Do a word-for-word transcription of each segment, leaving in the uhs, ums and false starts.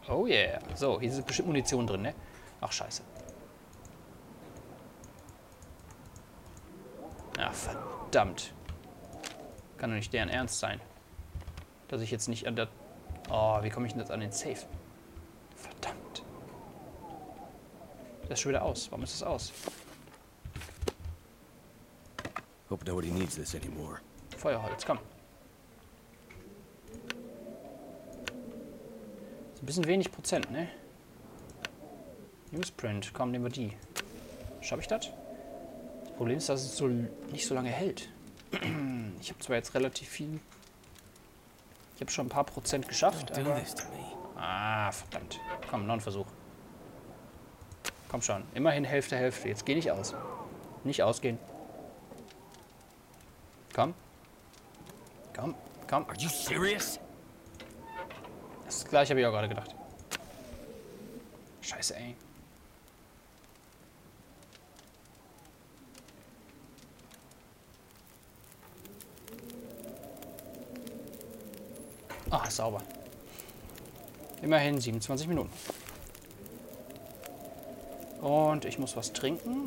Oh yeah. So, hier ist bestimmt Munition drin, ne? Ach, scheiße. Ach, verdammt. Kann doch nicht deren Ernst sein. Dass ich jetzt nicht an der... Oh, wie komme ich denn jetzt an den Safe? Verdammt. Das ist schon wieder aus. Warum ist das aus? Hope nobody needs this anymore. Feuerholz, komm. Ist ein bisschen wenig Prozent, ne? Newsprint, komm, nehmen wir die. Schaffe ich das? Das Problem ist, dass es so nicht so lange hält. Ich habe zwar jetzt relativ viel... Ich habe schon ein paar Prozent geschafft, Don't do aber... this to me. Ah, verdammt. Komm, noch ein Versuch. Komm schon. Immerhin Hälfte, Hälfte. Jetzt geh nicht aus. Nicht ausgehen. Komm. Komm, komm. Are you serious? Das gleiche habe ich auch gerade gedacht. Scheiße, ey. Ah, sauber. Immerhin siebenundzwanzig Minuten. Und ich muss was trinken.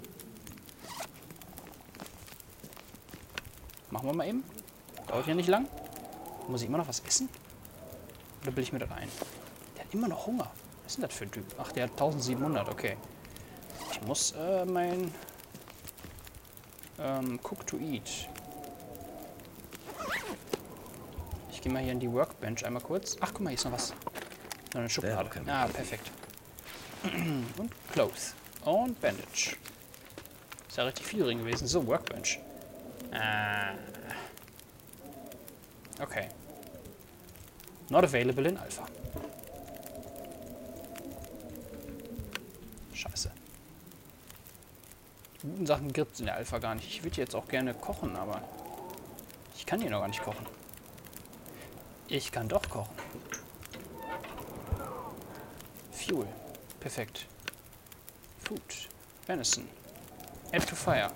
Machen wir mal eben. Dauert ja nicht lang. Muss ich immer noch was essen? Oder bilde ich mir das ein? Der hat immer noch Hunger. Was ist denn das für ein Typ? Ach, der hat eintausendsiebenhundert. Okay. Ich muss äh, mein... Ähm, Cook to Eat. Ich gehe mal hier in die Workbench einmal kurz. Ach, guck mal, hier ist noch was. Noch eine Schublade. Ah, perfekt. Und Clothes. Und Bandage. Ist ja richtig viel drin gewesen. So, Workbench. Ah. Okay. Not available in Alpha. Scheiße. Die guten Sachen gibt es in der Alpha gar nicht. Ich würde jetzt auch gerne kochen, aber ich kann hier noch gar nicht kochen. Ich kann doch kochen. Fuel. Perfekt. Food. Venison. Add to fire.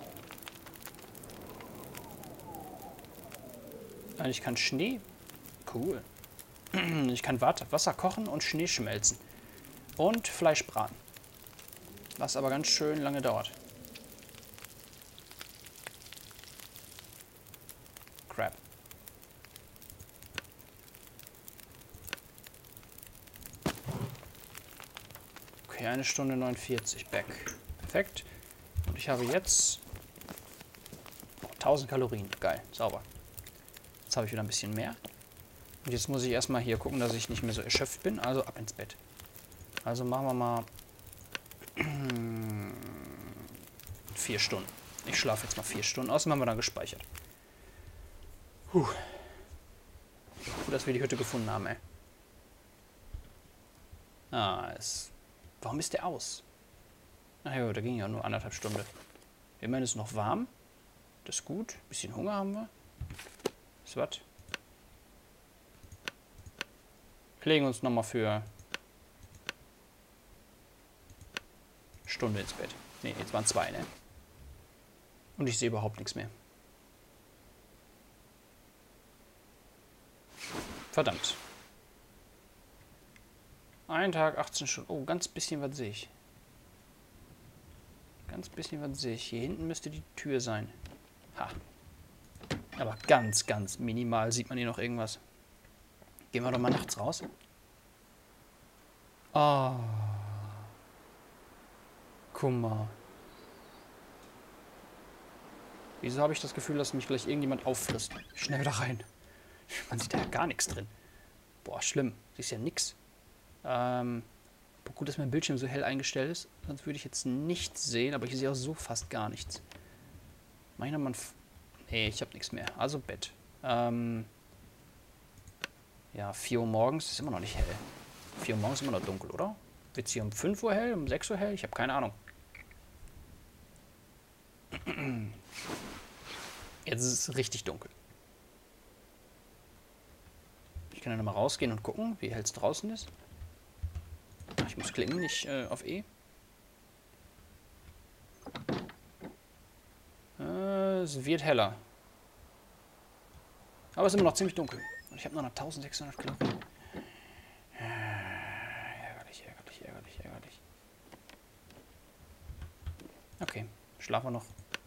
Ich kann Schnee. Cool. Ich kann Wasser kochen und Schnee schmelzen. Und Fleisch braten. Was aber ganz schön lange dauert. Crap. Okay, eine Stunde neunundvierzig. Back. Perfekt. Und ich habe jetzt tausend Kalorien. Geil, sauber. Jetzt habe ich wieder ein bisschen mehr. Und jetzt muss ich erstmal hier gucken, dass ich nicht mehr so erschöpft bin. Also ab ins Bett. Also machen wir mal vier Stunden. Ich schlafe jetzt mal vier Stunden. Außerdem haben wir dann gespeichert. Puh. Gut, dass wir die Hütte gefunden haben, ey. Ah, es... Warum ist der aus? Ach ja, da ging ja nur anderthalb Stunden. Immerhin ist es noch warm. Das ist gut. Ein bisschen Hunger haben wir. Ist was? Wir legen uns nochmal für Stunde ins Bett. Ne, jetzt waren zwei, ne? Und ich sehe überhaupt nichts mehr. Verdammt. Ein Tag, achtzehn Stunden. Oh, ganz bisschen was sehe ich. Ganz bisschen was sehe ich. Hier hinten müsste die Tür sein. Ha. Aber ganz, ganz minimal sieht man hier noch irgendwas. Gehen wir doch mal nachts raus. Ah. Guck mal. Wieso habe ich das Gefühl, dass mich gleich irgendjemand auffrisst? Schnell wieder rein. Man sieht da ja gar nichts drin. Boah, schlimm. Siehst ja nix. Ähm, gut, dass mein Bildschirm so hell eingestellt ist. Sonst würde ich jetzt nichts sehen, aber ich sehe auch so fast gar nichts. Mach ich nochmal ein... F nee, ich habe nichts mehr. Also Bett. Ähm... Ja, vier Uhr morgens ist immer noch nicht hell. vier Uhr morgens ist immer noch dunkel, oder? Wird es hier um fünf Uhr hell, um sechs Uhr hell? Ich habe keine Ahnung. Jetzt ist es richtig dunkel. Ich kann ja nochmal rausgehen und gucken, wie hell es draußen ist. Ach, ich muss klicken, nicht äh, auf E. Äh, es wird heller. Aber es ist immer noch ziemlich dunkel. Und ich habe noch eintausendsechshundert Kalorien. Okay, schlafen wir noch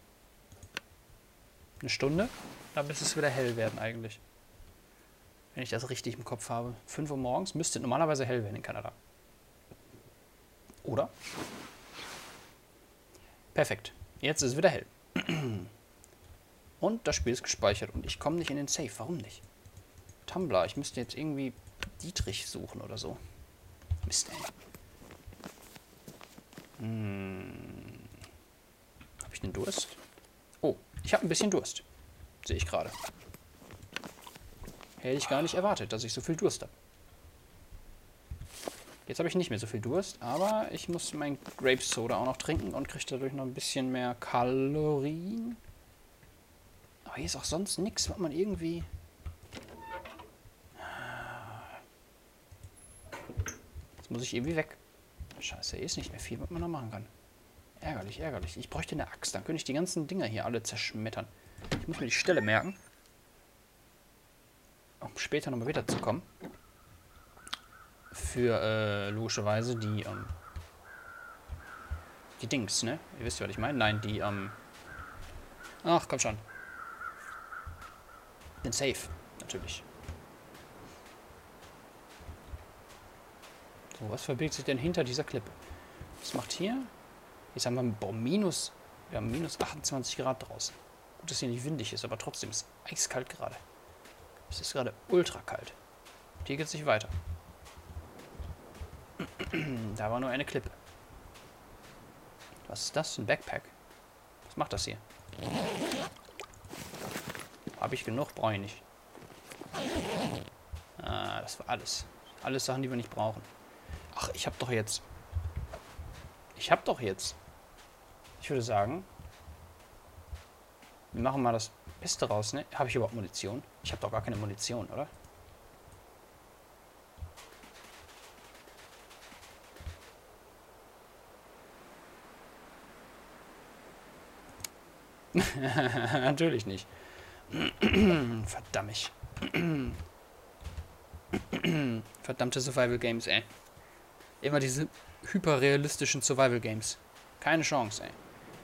eine Stunde, dann müsste es wieder hell werden eigentlich. Wenn ich das richtig im Kopf habe. fünf Uhr morgens müsste normalerweise hell werden in Kanada. Oder? Perfekt. Jetzt ist es wieder hell. Und das Spiel ist gespeichert und ich komme nicht in den Safe. Warum nicht? Tumblr, ich müsste jetzt irgendwie Dietrich suchen oder so. Mist, ey. Hm. Habe ich einen Durst? Oh, ich habe ein bisschen Durst. Sehe ich gerade. Hätte ich gar nicht erwartet, dass ich so viel Durst habe. Jetzt habe ich nicht mehr so viel Durst, aber ich muss mein Grape Soda auch noch trinken und kriege dadurch noch ein bisschen mehr Kalorien. Aber hier ist auch sonst nichts, was man irgendwie... Jetzt muss ich irgendwie weg. Scheiße, hier ist nicht mehr viel, was man noch machen kann. Ärgerlich, ärgerlich. Ich bräuchte eine Axt, dann könnte ich die ganzen Dinger hier alle zerschmettern. Ich muss mir die Stelle merken, um später nochmal wiederzukommen. Für, äh, logischerweise die, ähm, die Dings, ne? Ihr wisst ja, was ich meine? Nein, die, ähm, ach, komm schon. Den Safe, natürlich. So, was verbirgt sich denn hinter dieser Klippe? Was macht hier? Jetzt haben wir, boah, minus, wir haben minus achtundzwanzig Grad draußen. Gut, dass hier nicht windig ist, aber trotzdem ist es eiskalt gerade. Es ist gerade ultra kalt. Und hier geht es nicht weiter. Da war nur eine Klippe. Was ist das? Ein Backpack. Was macht das hier? Habe ich genug? Brauche ich nicht. Ah, das war alles. Alles Sachen, die wir nicht brauchen. Ach, ich habe doch jetzt... Ich habe doch jetzt... Ich würde sagen... Wir machen mal das Beste raus, ne? Habe ich überhaupt Munition? Ich habe doch gar keine Munition, oder? Natürlich nicht. Verdammt. Verdammte Survival Games, ey. Immer diese hyperrealistischen Survival Games. Keine Chance, ey.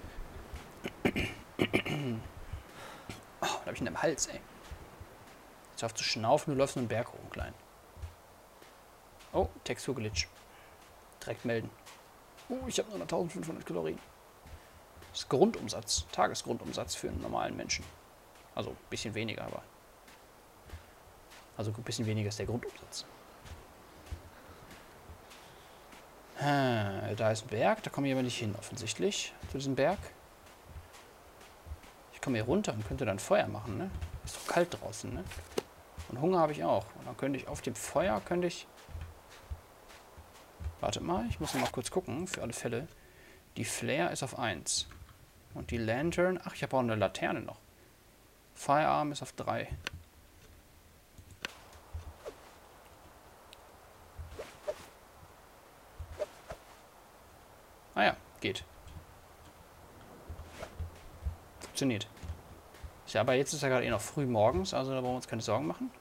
Oh, da hab ich ihn im Hals, ey. Jetzt auf zu schnaufen, du läufst nur einen Berg hoch, klein. Oh, Texturglitch. Direkt melden. Oh, ich habe nur noch eintausendfünfhundert Kalorien. Das ist Grundumsatz, Tagesgrundumsatz für einen normalen Menschen. Also ein bisschen weniger, aber... Also ein bisschen weniger ist der Grundumsatz. Ah, da ist ein Berg, da komme ich aber nicht hin, offensichtlich, zu diesem Berg. Ich komme hier runter und könnte dann Feuer machen, ne? Ist doch kalt draußen, ne? Und Hunger habe ich auch. Und dann könnte ich auf dem Feuer, könnte ich... Wartet mal, ich muss noch mal kurz gucken, für alle Fälle. Die Flare ist auf eins. Und die Lantern... Ach, ich habe auch eine Laterne noch. Firearm ist auf drei. Ah ja, geht. Funktioniert. Ja, aber jetzt ist ja gerade eh noch früh morgens, also da brauchen wir uns keine Sorgen machen.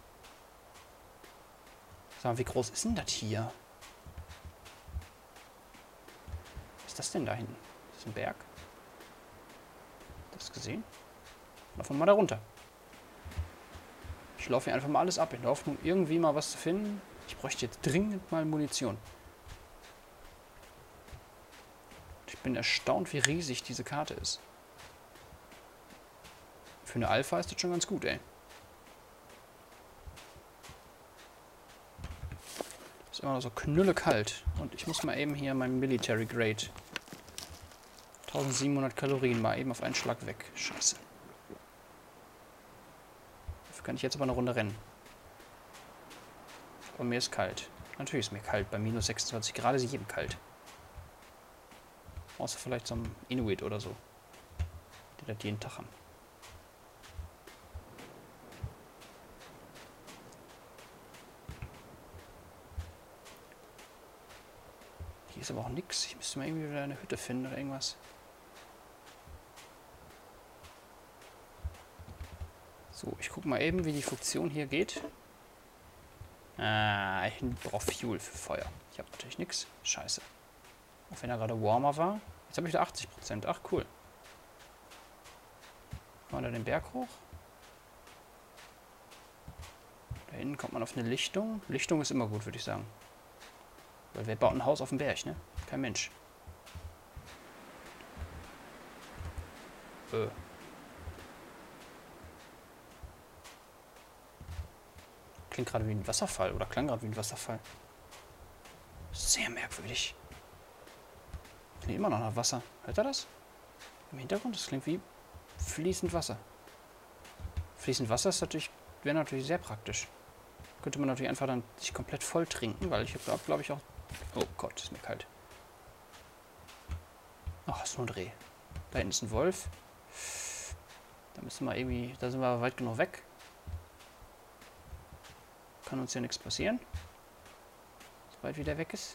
Sag mal, wie groß ist denn das hier? Was ist das denn da hinten? Ist das ein Berg? Hast du das gesehen? Laufen wir mal da runter. Ich laufe hier einfach mal alles ab, in der Hoffnung, irgendwie mal was zu finden. Ich bräuchte jetzt dringend mal Munition. Ich bin erstaunt, wie riesig diese Karte ist. Für eine Alpha ist das schon ganz gut, ey. Ist immer noch so knülle kalt. Und ich muss mal eben hier mein Military Grade. eintausendsiebenhundert Kalorien mal eben auf einen Schlag weg. Scheiße. Dafür kann ich jetzt aber eine Runde rennen. Aber mir ist kalt. Natürlich ist mir kalt. Bei minus sechsundzwanzig Grad ist jedem kalt. Außer vielleicht so ein Inuit oder so. Die das jeden Tag haben. Hier ist aber auch nichts. Ich müsste mal irgendwie wieder eine Hütte finden oder irgendwas. So, ich gucke mal eben, wie die Funktion hier geht. Ah, ich brauche Fuel für Feuer. Ich habe natürlich nichts. Scheiße. Auch wenn er gerade warmer war. Jetzt habe ich wieder achtzig Prozent. Ach, cool. Fahren wir da den Berg hoch. Da hinten kommt man auf eine Lichtung. Lichtung ist immer gut, würde ich sagen. Weil wer baut ein Haus auf dem Berg, ne? Kein Mensch. Äh. Klingt gerade wie ein Wasserfall. Oder klang gerade wie ein Wasserfall. Sehr merkwürdig. Klingt immer noch nach Wasser. Hört er das? Im Hintergrund? Das klingt wie fließend Wasser. Fließend Wasser ist natürlich, wäre natürlich sehr praktisch. Könnte man natürlich einfach dann sich komplett voll trinken, weil ich habe, glaube ich, auch... Oh Gott, ist mir kalt. Ach, ist nur ein Reh. Da hinten ist ein Wolf. Da müssen wir irgendwie... Da sind wir weit genug weg. Kann uns ja nichts passieren. Sobald wieder weg ist.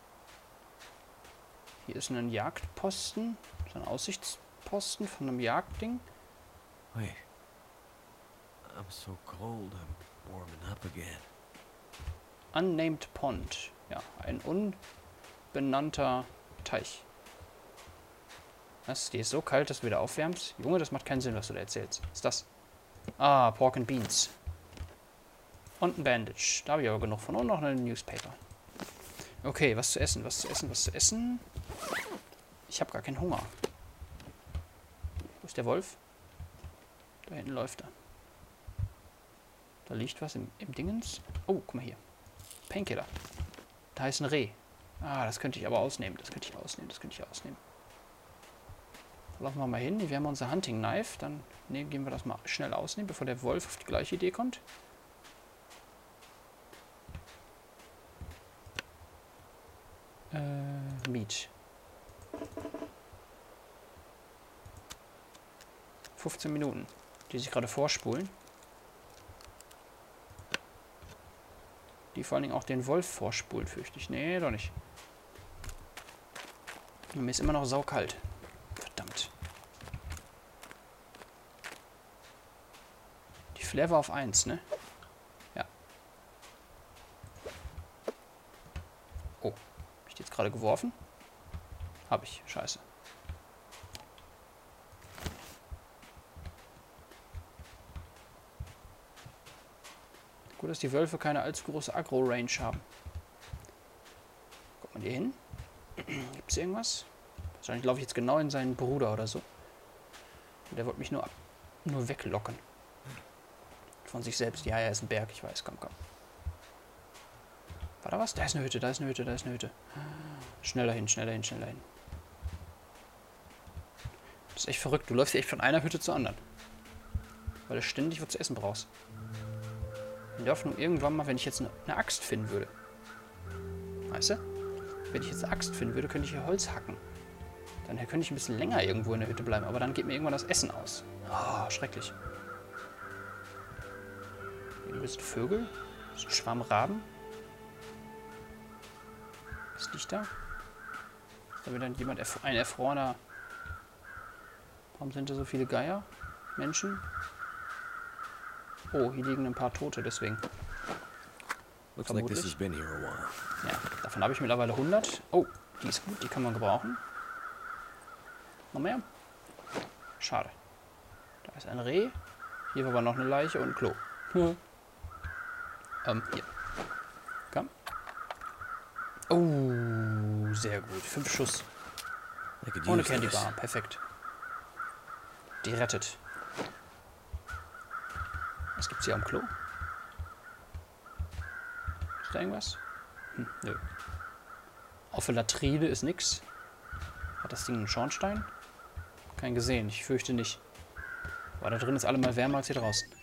Hier ist ein Jagdposten. So ein Aussichtsposten von einem Jagdding. Wait. I'm so cold, I'm warming up again. Unnamed Pond. Ja, ein unbenannter Teich. Was? Die ist so kalt, dass du wieder aufwärmst? Junge, das macht keinen Sinn, was du da erzählst. Was ist das? Ah, Pork and Beans. Und ein Bandage. Da habe ich aber genug von. Und noch ein Newspaper. Okay, was zu essen, was zu essen, was zu essen. Ich habe gar keinen Hunger. Wo ist der Wolf? Da hinten läuft er. Da liegt was im, im Dingens. Oh, guck mal hier. Painkiller. Da ist ein Reh. Ah, das könnte ich aber ausnehmen. Das könnte ich ausnehmen. Das könnte ich ausnehmen. Da laufen wir mal hin. Wir haben unser Hunting Knife. Dann ne, gehen wir das mal schnell ausnehmen, bevor der Wolf auf die gleiche Idee kommt. Äh, Meat. fünfzehn Minuten, die sich gerade vorspulen. Die vor allen Dingen auch den Wolf vorspulen, fürchte ich. Nee, doch nicht. Und mir ist immer noch saukalt. Verdammt. Die Flair war auf eins, ne? Ja. Oh. Hab ich die jetzt gerade geworfen? Hab ich. Scheiße. Gut, dass die Wölfe keine allzu große Agro-Range haben. Kommt man hier hin? Gibt es irgendwas? Wahrscheinlich laufe ich jetzt genau in seinen Bruder oder so. Und der wollte mich nur, ab, nur weglocken. Von sich selbst. Ja, er ist ein Berg, ich weiß. Komm, komm. War da was? Da ist eine Hütte, da ist eine Hütte, da ist eine Hütte. Schneller hin, schneller hin, schneller hin. Das ist echt verrückt. Du läufst ja echt von einer Hütte zur anderen. Weil du ständig was zu essen brauchst. In der Hoffnung, irgendwann mal, wenn ich jetzt eine, eine Axt finden würde. Weißt du? Wenn ich jetzt eine Axt finden würde, könnte ich hier Holz hacken. Dann könnte ich ein bisschen länger irgendwo in der Hütte bleiben. Aber dann geht mir irgendwann das Essen aus. Oh, schrecklich. Hier bist du Vögel. Das ist ein Schwarm Raben. Was liegt da? Ist da wieder jemand, ein erfrorener... Warum sind da so viele Geier? Menschen? Oh, hier liegen ein paar Tote, deswegen. Looks like this has been here a while. Ja, davon habe ich mittlerweile hundert. Oh, die ist gut, die kann man gebrauchen. Noch mehr? Schade. Da ist ein Reh. Hier war aber noch eine Leiche und ein Klo. Hm. Ähm, hier. Komm. Oh, sehr gut. Fünf Schuss. Ohne Candy Bar. Perfekt. Die rettet. Was gibt's hier am Klo? Ist da irgendwas? Hm, nö. Auf der Latrine ist nix. Hat das Ding einen Schornstein? Kein gesehen, ich fürchte nicht. Aber da drin ist allemal wärmer als hier draußen.